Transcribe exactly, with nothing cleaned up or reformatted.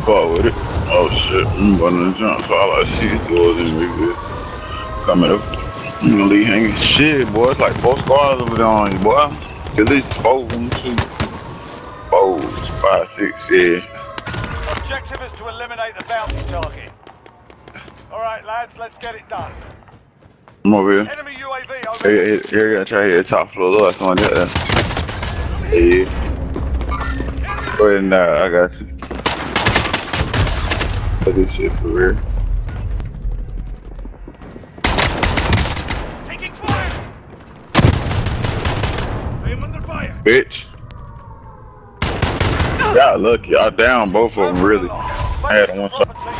Fuck with it. Oh shit, I'm going to the jump, so all I see is doors and we coming up. I'm gonna leave hanging. Shit, boy, it's like four squads over there on you, boy. At least four, one, two, four, five, six, yeah. Objective is to eliminate the bounty target. Alright, lads, let's get it done. I'm over here. Enemy U A V over Here, here, here, here, try here, top floor, look, someone there. Yeah. Go ahead and die, I got you. Look at this shit for real. Taking fire! I am under fire. Bitch. Y'all lucky, y'all down both of them, really. I had one shot.